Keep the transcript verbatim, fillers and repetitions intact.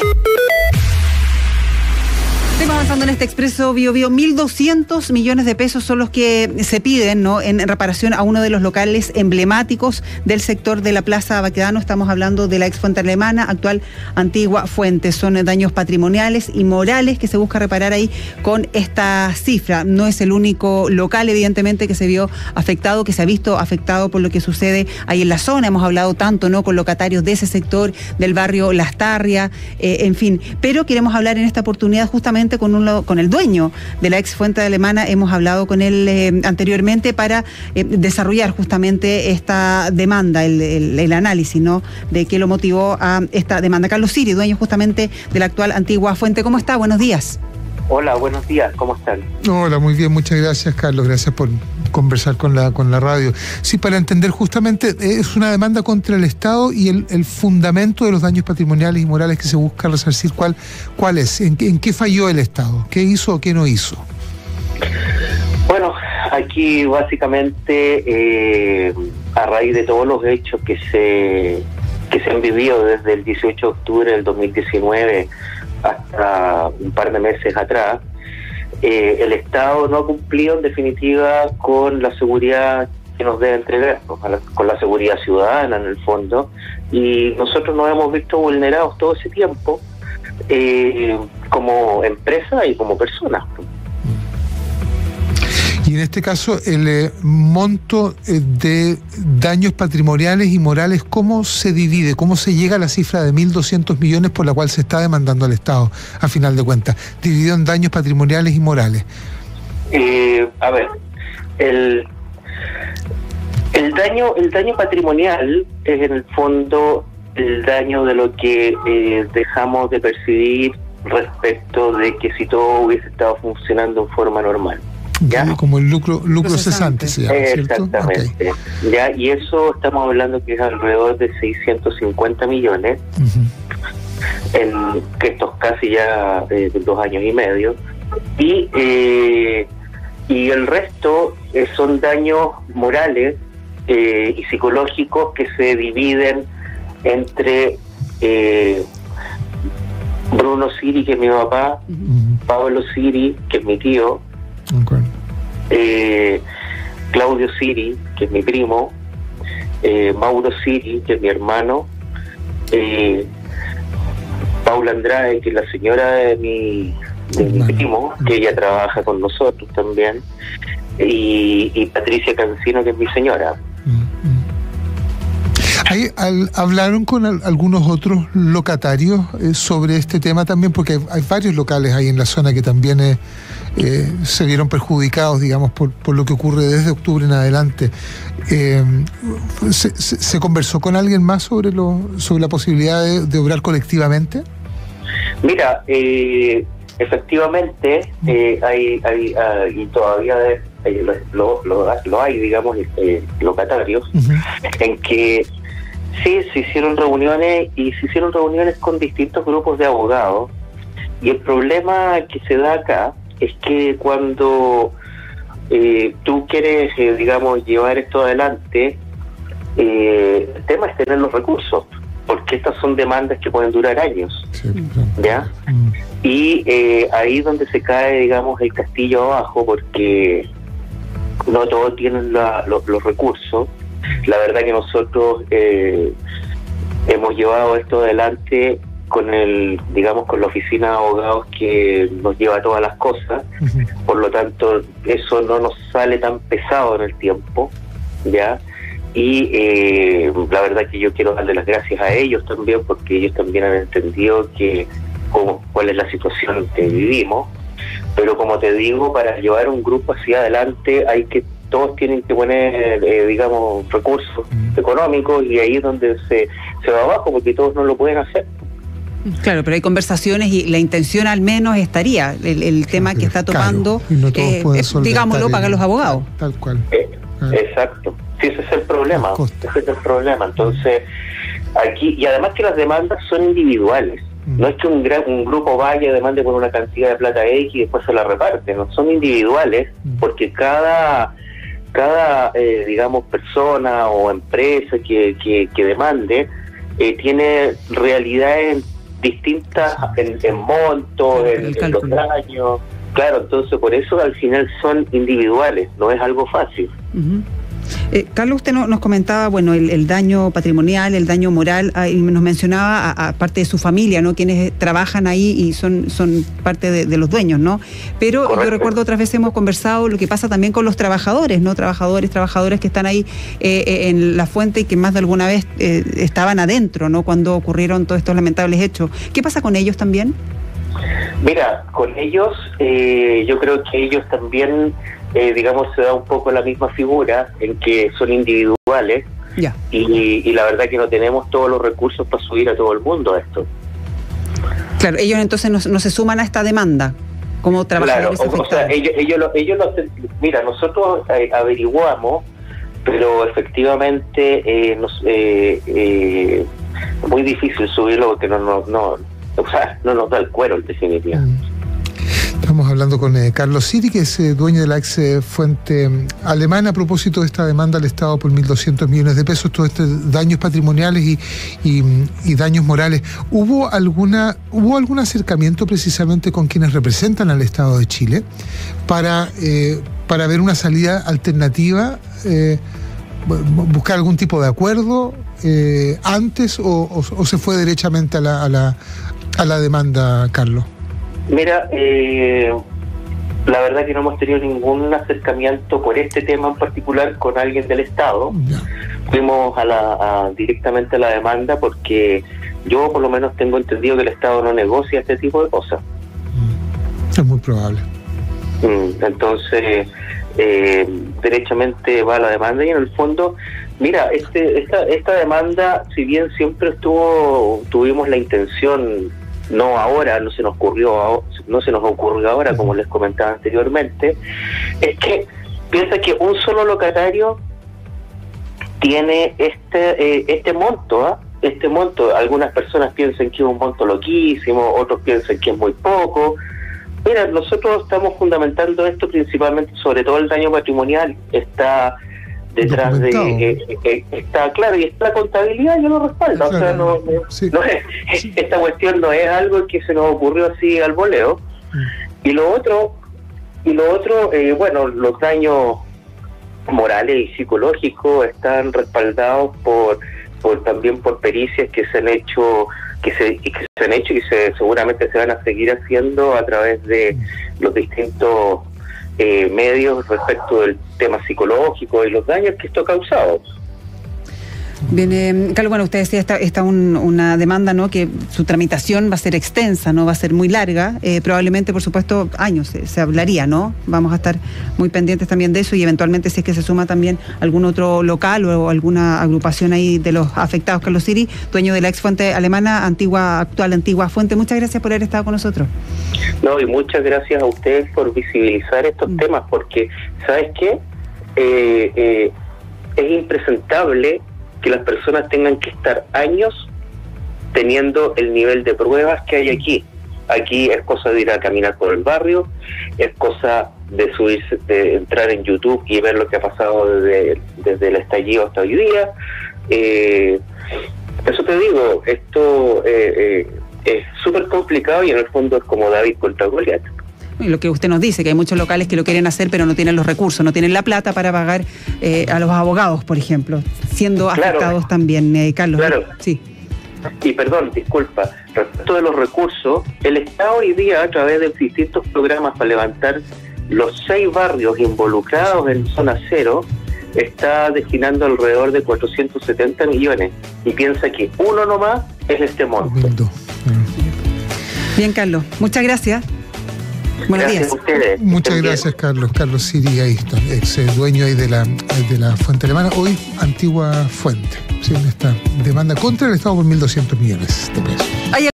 Seguimos avanzando en este Expreso Bio Bio. mil doscientos millones de pesos son los que se piden, ¿no?, en reparación a uno de los locales emblemáticos del sector de la Plaza Baquedano. Estamos hablando de la ex fuente alemana, actual Antigua Fuente. Son daños patrimoniales y morales que se busca reparar ahí con esta cifra. No es el único local, evidentemente, que se vio afectado, que se ha visto afectado por lo que sucede ahí en la zona. Hemos hablado tanto, ¿no?, con locatarios de ese sector, del barrio Las Tarrias, eh, en fin. Pero queremos hablar en esta oportunidad justamente con un con el dueño de la ex fuente alemana. Hemos hablado con él eh, anteriormente para eh, desarrollar justamente esta demanda, el, el, el análisis, ¿no?, de qué lo motivó a esta demanda. Carlos Siri, dueño justamente de la actual Antigua Fuente. ¿Cómo está? Buenos días. Hola, buenos días, ¿cómo están? Hola, muy bien, muchas gracias, Carlos, gracias por conversar con la con la radio. Sí, para entender justamente, es una demanda contra el Estado y el, el fundamento de los daños patrimoniales y morales que se busca resarcir, ¿cuál, cuál es? ¿En, en qué falló el Estado? ¿Qué hizo o qué no hizo? Bueno, aquí básicamente, eh, a raíz de todos los hechos que se, que se han vivido desde el dieciocho de octubre del dos mil diecinueve hasta un par de meses atrás, eh, el Estado no ha cumplido en definitiva con la seguridad que nos debe entregar, con la seguridad ciudadana en el fondo, y nosotros nos hemos visto vulnerados todo ese tiempo, eh, como empresa y como personas. Y en este caso, el eh, monto eh, de daños patrimoniales y morales, ¿cómo se divide? ¿Cómo se llega a la cifra de mil doscientos millones por la cual se está demandando al Estado, a final de cuentas? Dividido en daños patrimoniales y morales. Eh, a ver, el, el daño el daño patrimonial es en el fondo el daño de lo que eh, dejamos de percibir respecto de que si todo hubiese estado funcionando en forma normal. ¿Ya? Como el lucro lucro cesante, se llama, ¿cierto? Exactamente. Okay. Ya, y eso estamos hablando que es alrededor de seiscientos cincuenta millones, uh-huh. en que estos casi ya eh, dos años y medio, y eh, y el resto eh, son daños morales eh, y psicológicos que se dividen entre eh, Bruno Siri, que es mi papá, uh-huh. Pablo Siri, que es mi tío, okay. eh, Claudio Siri, que es mi primo, eh, Mauro Siri, que es mi hermano, eh, Paula Andrade, que es la señora de mi, de mi primo, que ella trabaja con nosotros también, y, y Patricia Cancino, que es mi señora. Ahí, al, ¿hablaron con al, algunos otros locatarios eh, sobre este tema también? Porque hay, hay varios locales ahí en la zona que también eh, eh, se vieron perjudicados, digamos, por, por lo que ocurre desde octubre en adelante. Eh, ¿se, se, ¿Se conversó con alguien más sobre lo sobre la posibilidad de, de obrar colectivamente? Mira, eh, efectivamente, eh, hay, hay, hay y todavía hay, lo, lo, lo hay, digamos, eh, locatarios, uh-huh. en que sí, se hicieron reuniones y se hicieron reuniones con distintos grupos de abogados, y el problema que se da acá es que cuando eh, tú quieres, eh, digamos, llevar esto adelante, eh, el tema es tener los recursos, porque estas son demandas que pueden durar años, sí, ¿ya? Mm. Y eh, ahí es donde se cae, digamos, el castillo abajo, porque no todos tienen la, los, los recursos. La verdad que nosotros eh, hemos llevado esto adelante con el, digamos, con la oficina de abogados que nos lleva todas las cosas, uh-huh. Por lo tanto eso no nos sale tan pesado en el tiempo, ¿ya? Y eh, la verdad que yo quiero darle las gracias a ellos también, porque ellos también han entendido que cómo, cuál es la situación que vivimos, pero como te digo, para llevar un grupo hacia adelante hay que todos tienen que poner, eh, digamos, recursos mm. económicos, y ahí es donde se, se va abajo, porque todos no lo pueden hacer. Claro, pero hay conversaciones y la intención al menos estaría, el, el tema que está tomando, no eh, eh, digámoslo, pagar los abogados. Tal cual. Eh, exacto. Sí, ese es el problema. Ese es el problema. Entonces, aquí, y además que las demandas son individuales. Mm. No es que un, gran, un grupo vaya y demande por una cantidad de plata X y después se la reparte. No, son individuales, mm. porque cada... cada, eh, digamos, persona o empresa que, que, que demande eh, tiene realidades distintas en, en monto, en, en los daños. Claro, entonces por eso al final son individuales, no es algo fácil. Uh-huh. Eh, Carlos, usted no, nos comentaba, bueno, el, el daño patrimonial, el daño moral, ah, y nos mencionaba a, a parte de su familia, ¿no? Quienes trabajan ahí y son, son parte de, de los dueños, ¿no? Pero Correcto. Yo recuerdo otras veces hemos conversado lo que pasa también con los trabajadores, ¿no? Trabajadores, trabajadoras que están ahí eh, eh, en la fuente y que más de alguna vez eh, estaban adentro, ¿no? Cuando ocurrieron todos estos lamentables hechos. ¿Qué pasa con ellos también? Mira, con ellos, eh, yo creo que ellos también, eh, digamos, se da un poco la misma figura en que son individuales ya. y, y la verdad que no tenemos todos los recursos para subir a todo el mundo a esto. Claro, ellos entonces no, no se suman a esta demanda como trabajadores claro, o, o sea, ellos, ellos, lo, ellos lo, mira, nosotros eh, averiguamos, pero efectivamente eh, nos, eh, eh, es muy difícil subirlo porque no, no, no o sea, no nos da el cuero en definitiva. Estamos hablando con eh, Carlos Siri, que es eh, dueño de la ex eh, fuente eh, alemana, a propósito de esta demanda al Estado por mil doscientos millones de pesos, todos estos daños patrimoniales y, y, y daños morales. ¿Hubo alguna hubo algún acercamiento precisamente con quienes representan al Estado de Chile para, eh, para ver una salida alternativa, eh, buscar algún tipo de acuerdo eh, antes o, o, o se fue derechamente a la, a la a la demanda, Carlos? Mira, eh, la verdad que no hemos tenido ningún acercamiento por este tema en particular con alguien del Estado. Ya. Fuimos a la, a, directamente a la demanda porque yo por lo menos tengo entendido que el Estado no negocia este tipo de cosas. Es muy probable. Entonces, eh, derechamente va a la demanda y en el fondo, mira, este esta, esta demanda, si bien siempre estuvo, tuvimos la intención, no ahora, no se nos ocurrió, no se nos ocurrió ahora, como les comentaba anteriormente, es que piensa que un solo locatario tiene este eh, este monto, ¿eh? este monto. Algunas personas piensan que es un monto loquísimo, otros piensan que es muy poco. Mira, nosotros estamos fundamentando esto principalmente, sobre todo el daño patrimonial, está detrás de, eh, eh, está claro, y está la contabilidad, yo lo respaldo, claro, o sea, no, no, sí. no es, sí. esta cuestión no es algo que se nos ocurrió así al voleo. Mm. Y lo otro, y lo otro, eh, bueno, los daños morales y psicológicos están respaldados por, por también por pericias que se han hecho, que se, que se han hecho y se seguramente se van a seguir haciendo a través de los distintos eh, medios respecto del tema psicológico y los daños que esto ha causado. Bien, eh, Carlos, bueno, usted decía, está, está un, una demanda, ¿no?, que su tramitación va a ser extensa, ¿no?, va a ser muy larga, eh, probablemente, por supuesto, años se, se hablaría, ¿no? Vamos a estar muy pendientes también de eso y eventualmente si es que se suma también algún otro local o alguna agrupación ahí de los afectados. Carlos Siri, dueño de la ex fuente alemana, antigua, actual antigua fuente, muchas gracias por haber estado con nosotros. No, y muchas gracias a ustedes por visibilizar estos mm. temas, porque, ¿sabes qué? Eh, eh, es impresentable que las personas tengan que estar años teniendo el nivel de pruebas que hay aquí. Aquí es cosa de ir a caminar por el barrio, es cosa de subirse, de entrar en YouTube y ver lo que ha pasado desde, desde el estallido hasta hoy día. Eh, eso te digo, esto eh, eh, es súper complicado y en el fondo es como David contra Goliat. Y lo que usted nos dice, que hay muchos locales que lo quieren hacer pero no tienen los recursos, no tienen la plata para pagar eh, a los abogados, por ejemplo, siendo claro. afectados también, eh, Carlos. Claro. Sí. Y perdón, disculpa, respecto de los recursos, el Estado hoy día a través de distintos programas para levantar los seis barrios involucrados en zona cero, está destinando alrededor de cuatrocientos setenta millones y piensa que uno nomás es este monto. Bien, Carlos, muchas gracias. Buenos gracias días. A ustedes. Muchas Estén gracias, bien. Carlos. Carlos Siri, ahí está, ex dueño ahí de la, de la fuente alemana, hoy antigua fuente, ¿sí? En esta demanda contra el Estado por mil doscientos millones de pesos.